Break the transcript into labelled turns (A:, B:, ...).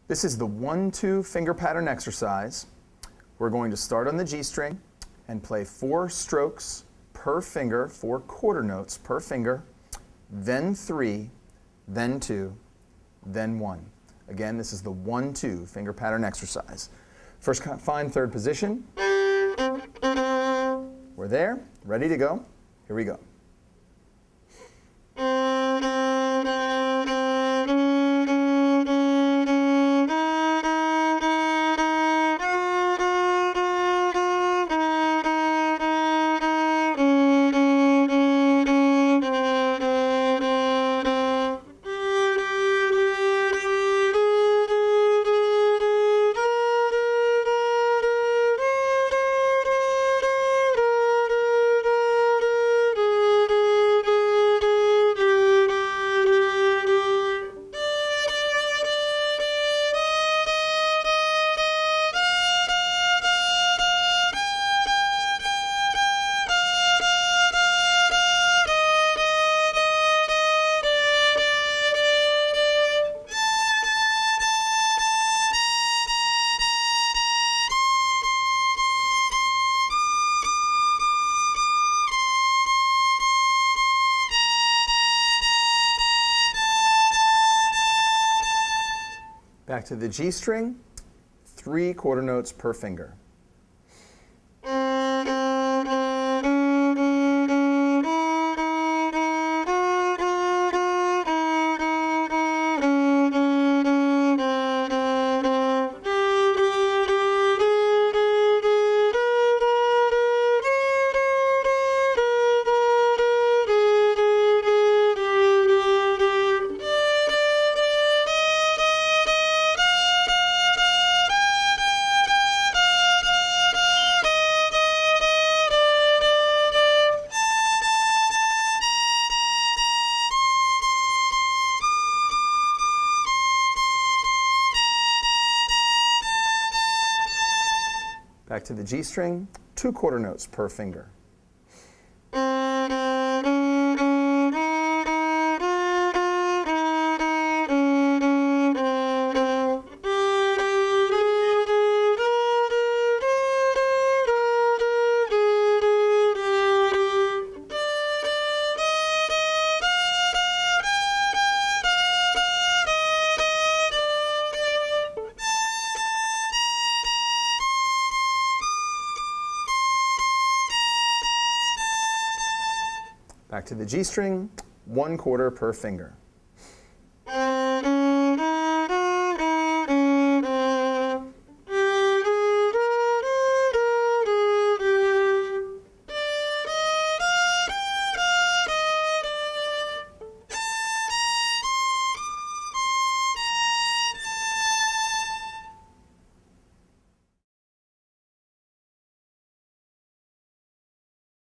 A: This is the 1-2 finger pattern exercise. We're going to start on the G string and play 4 strokes per finger, 4 quarter notes per finger, then 3, then 2, then 1. Again, this is the 1-2 finger pattern exercise. First, find third position. We're there, ready to go. Here we go. Back to the G string, 3 quarter notes per finger. Back to the G string, 2 quarter notes per finger. Back to the G string, 1 quarter per finger.